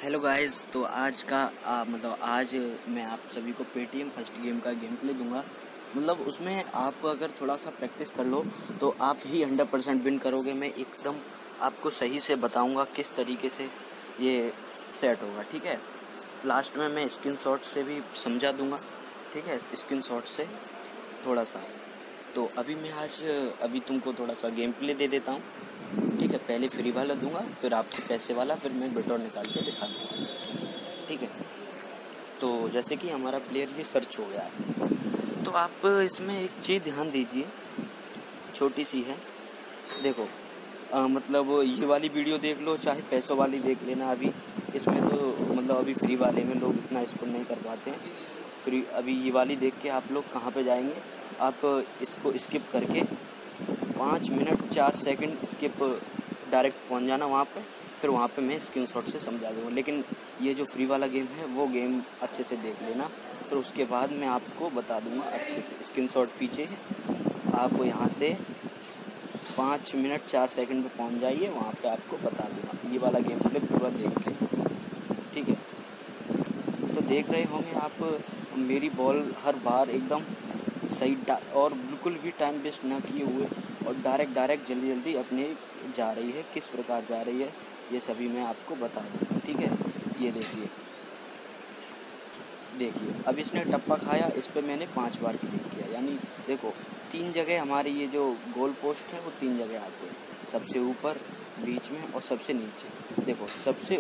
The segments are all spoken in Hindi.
हेलो गाइस, तो आज का आज मैं आप सभी को पेटीएम फर्स्ट गेम का गेम प्ले दूंगा। मतलब उसमें आप अगर थोड़ा सा प्रैक्टिस कर लो तो आप ही 100% विन करोगे। मैं एकदम आपको सही से बताऊंगा किस तरीके से ये सेट होगा, ठीक है। लास्ट में मैं स्क्रीनशॉट से भी समझा दूंगा, ठीक है, स्क्रीनशॉट से थोड़ा सा। तो अभी तुमको थोड़ा सा गेम प्ले दे देता हूँ, ठीक है। पहले फ्री वाला दूंगा, फिर आपको पैसे वाला, फिर मैं विड्रॉ निकाल के दिखा दूँगा, ठीक है। तो जैसे कि हमारा प्लेयर ये सर्च हो गया है, तो आप इसमें एक चीज़ ध्यान दीजिए, छोटी सी है। देखो मतलब ये वाली वीडियो देख लो, चाहे पैसों वाली देख लेना। अभी इसमें तो मतलब अभी फ्री वाले में लोग इतना स्कोर नहीं कर पाते हैं। फ्री अभी ये वाली देख के आप लोग कहाँ पे जाएंगे, आप इसको स्किप करके 5 मिनट 4 सेकंड स्किप डायरेक्ट पहुंच जाना वहाँ पे। फिर वहाँ पे मैं स्क्रीनशॉट से समझा दूँगा। लेकिन ये जो फ्री वाला गेम है वो गेम अच्छे से देख लेना, फिर उसके बाद मैं आपको बता दूँगा अच्छे से। स्क्रीनशॉट पीछे है, आप यहाँ से 5 मिनट 4 सेकंड पे पहुँच जाइए, वहाँ पे आपको बता दूँगा ये वाला गेम प्ले पूरा देख के, ठीक है। तो देख रहे होंगे आप, मेरी बॉल हर बार एकदम सही और बिल्कुल भी टाइम वेस्ट ना किए हुए और डायरेक्ट जल्दी अपने जा रही है। किस प्रकार जा रही है ये सभी मैं आपको बता दूँगा, ठीक है। ये देखिए अब इसने टप्पा खाया, इस पर मैंने 5 बार क्लिक किया, यानी देखो 3 जगह हमारी ये जो गोल पोस्ट है वो 3 जगह आते हैं, सबसे ऊपर, बीच में और सबसे नीचे। देखो सबसे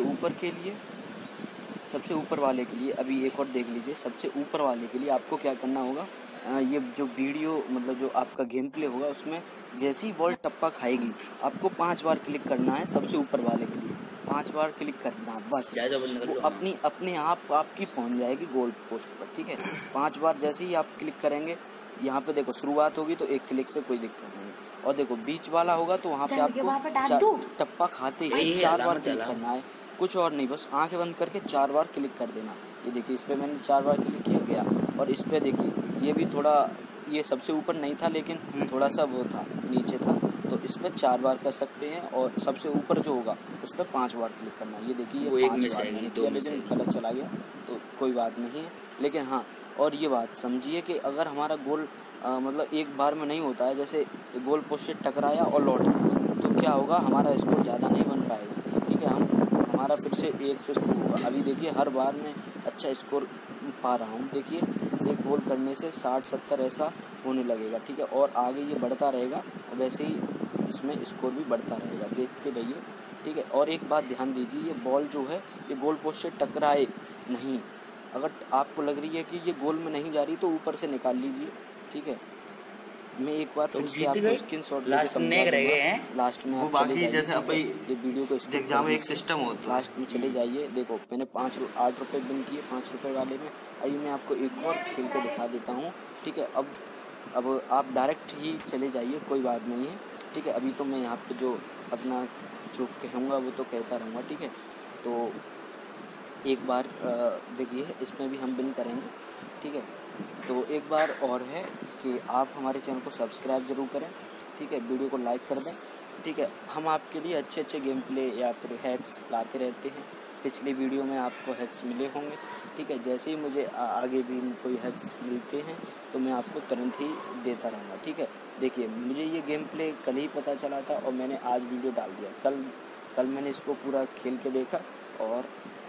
ऊपर वाले के लिए अभी एक और देख लीजिए। सबसे ऊपर वाले के लिए आपको क्या करना होगा, ये जो वीडियो मतलब जो आपका गेम प्ले होगा उसमें जैसे ही बॉल टप्पा खाएगी आपको 5 बार क्लिक करना है। सबसे ऊपर वाले के लिए 5 बार क्लिक करना, बस वो अपने आप आपकी पहुंच जाएगी गोल पोस्ट पर, ठीक है। 5 बार जैसे ही आप क्लिक करेंगे, यहाँ पे देखो शुरुआत होगी तो एक क्लिक से कोई दिक्कत नहीं, और देखो बीच वाला होगा तो वहाँ पे आपको टप्पा खाते ही 4 बार क्लिक करना है, कुछ और नहीं, बस आंखें बंद करके 4 बार क्लिक कर देना। ये देखिए इस पर मैंने 4 बार क्लिक किया गया, और इस पर देखिए ये भी थोड़ा, ये सबसे ऊपर नहीं था लेकिन थोड़ा सा वो था, नीचे था, तो इस पर 4 बार कर सकते हैं। और सबसे ऊपर जो होगा उस पर 5 बार क्लिक करना है। ये देखिए ये 5 बार मैंने किया, लेकिन गलत चला गया तो कोई बात नहीं है। लेकिन हाँ, और ये बात समझिए कि अगर हमारा गोल मतलब एक बार में नहीं होता है, जैसे गोल पोस्ट से टकराया और लौट गया, तो क्या होगा, हमारा स्कोर ज़्यादा नहीं बन पाएगा, ठीक है। हमारा फिर से 1 से शुरू होगा। अभी देखिए हर बार में अच्छा स्कोर पा रहा हूँ। देखिए एक गोल करने से 60-70 ऐसा होने लगेगा, ठीक है, और आगे ये बढ़ता रहेगा, और वैसे ही इसमें स्कोर भी बढ़ता रहेगा, देखते रहिए, ठीक है। और एक बात ध्यान दीजिए, ये बॉल जो है ये गोल पोस्ट से टकराए नहीं। अगर आपको लग रही है कि ये गोल में नहीं जा रही तो ऊपर से निकाल लीजिए, ठीक है। मैं एक बार फिर से आपको स्क्रीनशॉट देके समझा दूंगा। लास्ट में आप चले जाइए, जैसे आप ये वीडियो को एग्जाम एक सिस्टम होता है, लास्ट में चले जाइए। देखो मैंने 8 रुपये विन किए 5 रुपये वाले में। अभी मैं आपको एक और खेल के दिखा देता हूँ, ठीक है। अब आप डायरेक्ट ही चले जाइए, कोई बात नहीं है, ठीक है। अभी तो मैं यहाँ पे जो अपना जो कहूँगा वो तो कहता रहूँगा, ठीक है। तो एक बार देखिए इसमें भी हम विन करेंगे, ठीक है। तो एक बार और है कि आप हमारे चैनल को सब्सक्राइब ज़रूर करें, ठीक है, वीडियो को लाइक कर दें, ठीक है। हम आपके लिए अच्छे गेम प्ले या फिर हैक्स लाते रहते हैं। पिछली वीडियो में आपको हैक्स मिले होंगे, ठीक है। जैसे ही मुझे आगे भी कोई हैक्स मिलते हैं तो मैं आपको तुरंत ही देता रहूँगा, ठीक है। देखिए मुझे ये गेम प्ले कल ही पता चला था और मैंने आज वीडियो डाल दिया। कल मैंने इसको पूरा खेल के देखा और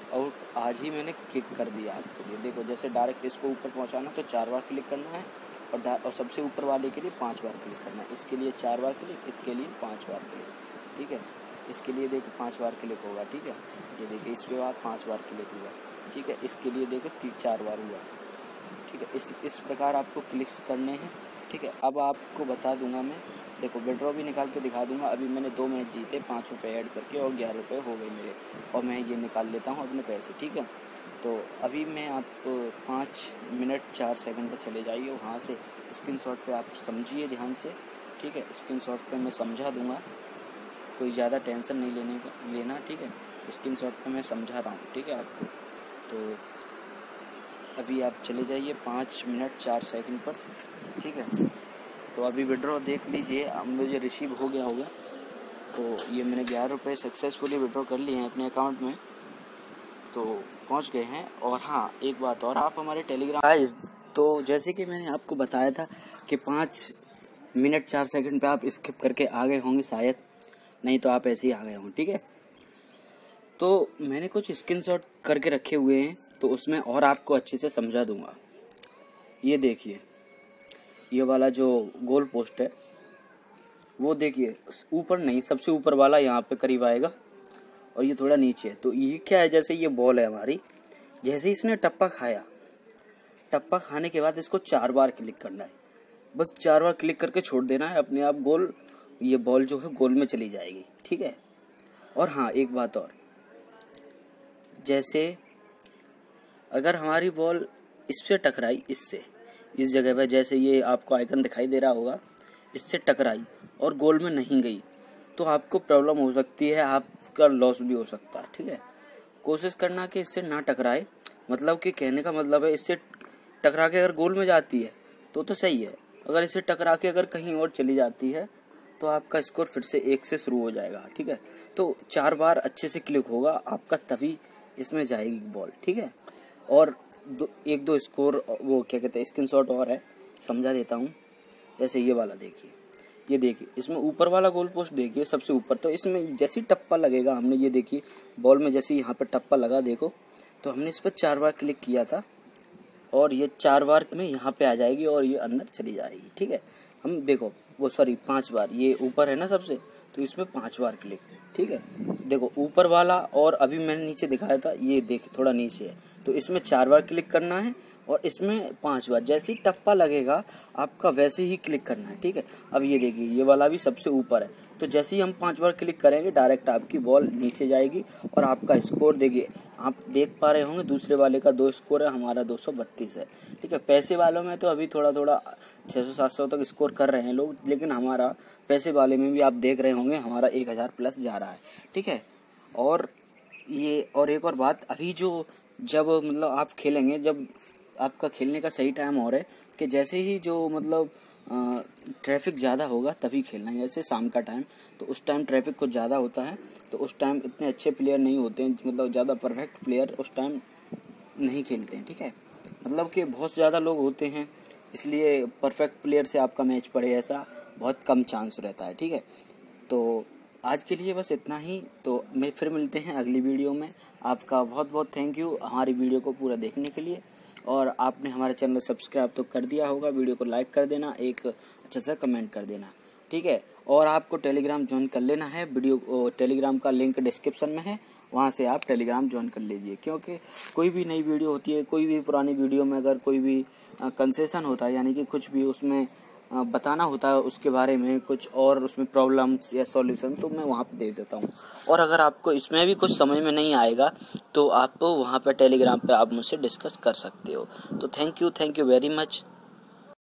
आज ही मैंने क्लिक कर दिया आपके लिए। देखो जैसे डायरेक्ट इसको ऊपर पहुंचाना तो 4 बार क्लिक करना है, और सबसे ऊपर वाले के लिए 5 बार क्लिक करना है। इसके लिए 4 बार क्लिक, इसके लिए 5 बार क्लिक, ठीक है। इसके लिए देखो 5 बार क्लिक होगा, ठीक है। ये देखिए इस पे बाद 5 बार क्लिक हुआ, ठीक है। इसके लिए देखो 4 बार हुआ, ठीक है। इस प्रकार आपको क्लिक्स करने हैं, ठीक है। अब आपको बता दूंगा मैं, देखो विड्रॉ भी निकाल के दिखा दूंगा। अभी मैंने 2 मैच जीते 5 रुपये ऐड करके, और 11 रुपये हो गए मेरे, और मैं ये निकाल लेता हूँ अपने पैसे, ठीक है। तो अभी मैं आपको 5 मिनट 4 सेकंड पर चले जाइए, वहाँ से स्क्रीनशॉट पे आप समझिए ध्यान से, ठीक है। स्क्रीनशॉट पे मैं समझा दूंगा, कोई ज़्यादा टेंशन नहीं लेना, ठीक है। स्क्रीनशॉट पे मैं समझा रहा हूँ, ठीक है आपको। तो अभी आप चले जाइए 5 मिनट 4 सेकंड पर, ठीक है। तो अभी विड्रॉ देख लीजिए, अब मुझे रिसीव हो गया होगा। तो ये मैंने 11 रुपये सक्सेसफुली विड्रॉ कर लिए हैं अपने अकाउंट में। तो पहुंच गए हैं। और हाँ, एक बात और, आप हमारे टेलीग्राम गाइस, तो जैसे कि मैंने आपको बताया था कि 5 मिनट 4 सेकंड पे आप स्किप करके आ गए होंगे शायद, नहीं तो आप ऐसे ही आ गए होंगे, ठीक है। तो मैंने कुछ स्क्रीनशॉट करके रखे हुए हैं, तो उसमें और आपको अच्छे से समझा दूंगा। ये देखिए, ये वाला जो गोल पोस्ट है वो देखिए, ऊपर नहीं, सबसे ऊपर वाला यहाँ पे करीब आएगा और ये थोड़ा नीचे है। तो ये क्या है, जैसे ये बॉल है हमारी, जैसे इसने टप्पा खाया, टप्पा खाने के बाद इसको 4 बार क्लिक करना है, बस 4 बार क्लिक करके छोड़ देना है, अपने आप गोल, ये बॉल जो है गोल में चली जाएगी, ठीक है। और हाँ, एक बात और, जैसे अगर हमारी बॉल इस पे टकराई, इससे, इस जगह पे, जैसे ये आपको आइकन दिखाई दे रहा होगा, इससे टकराई और गोल में नहीं गई, तो आपको प्रॉब्लम हो सकती है, आपका लॉस भी हो सकता है, ठीक है। कोशिश करना कि इससे ना टकराए, मतलब कि कहने का मतलब है, इससे टकरा के अगर गोल में जाती है तो सही है, अगर इससे टकरा के अगर कहीं और चली जाती है तो आपका स्कोर फिर से 1 से शुरू हो जाएगा, ठीक है। तो 4 बार अच्छे से क्लिक होगा आपका, तभी इसमें जाएगी बॉल, ठीक है। और एक दो स्कोर, वो क्या कहते हैं, स्क्रीनशॉट और है, समझा देता हूँ। जैसे ये वाला देखिए, ये देखिए, इसमें ऊपर वाला गोल पोस्ट देखिए सबसे ऊपर, तो इसमें जैसे टप्पा लगेगा, हमने ये देखिए बॉल में जैसे यहाँ पे टप्पा लगा, देखो, तो हमने इस पर 4 बार क्लिक किया था और ये 4 बार में यहाँ पे आ जाएगी और ये अंदर चली जाएगी, ठीक है। हम देखो, वो सॉरी 5 बार, ये ऊपर है ना सबसे, तो इसमें 5 बार क्लिक, ठीक है। देखो ऊपर वाला, और अभी मैंने नीचे दिखाया था, ये देखिए थोड़ा नीचे है, तो इसमें 4 बार क्लिक करना है और इसमें 5 बार, जैसे ही टप्पा लगेगा आपका वैसे ही क्लिक करना है, ठीक है। अब ये देखिए, ये वाला भी सबसे ऊपर है, तो जैसे ही हम 5 बार क्लिक करेंगे डायरेक्ट आपकी बॉल नीचे जाएगी और आपका स्कोर देखिए, आप देख पा रहे होंगे, दूसरे वाले का 2 स्कोर है, हमारा 232 है, ठीक है। पैसे वालों में तो अभी थोड़ा 600-700 तक स्कोर कर रहे हैं लोग, लेकिन हमारा पैसे वाले में भी आप देख रहे होंगे हमारा 1000 प्लस जा रहा है, ठीक है। और ये, और एक और बात, अभी जो जब मतलब आप खेलेंगे, जब आपका खेलने का सही टाइम हो रहा है कि जैसे ही जो मतलब ट्रैफिक ज़्यादा होगा तभी खेलना है, जैसे शाम का टाइम, तो उस टाइम ट्रैफिक कुछ ज़्यादा होता है, तो उस टाइम इतने अच्छे प्लेयर नहीं होते हैं, मतलब ज़्यादा परफेक्ट प्लेयर उस टाइम नहीं खेलते हैं, ठीक है। मतलब कि बहुत ज़्यादा लोग होते हैं, इसलिए परफेक्ट प्लेयर से आपका मैच पड़े ऐसा बहुत कम चांस रहता है, ठीक है। तो आज के लिए बस इतना ही, तो मैं फिर मिलते हैं अगली वीडियो में। आपका बहुत बहुत थैंक यू हमारी वीडियो को पूरा देखने के लिए, और आपने हमारे चैनल सब्सक्राइब तो कर दिया होगा, वीडियो को लाइक कर देना, एक अच्छा सा कमेंट कर देना, ठीक है। और आपको टेलीग्राम ज्वाइन कर लेना है, वीडियो टेलीग्राम का लिंक डिस्क्रिप्शन में है, वहाँ से आप टेलीग्राम ज्वाइन कर लीजिए, क्योंकि कोई भी नई वीडियो होती है, कोई भी पुरानी वीडियो में अगर कोई भी कंसेशन होता है, यानी कि कुछ भी उसमें बताना होता है उसके बारे में, कुछ और उसमें प्रॉब्लम्स या सॉल्यूशन, तो मैं वहाँ पे दे देता हूँ। और अगर आपको इसमें भी कुछ समझ में नहीं आएगा तो आप वहाँ पे टेलीग्राम पे आप मुझसे डिस्कस कर सकते हो। तो थैंक यू वेरी मच।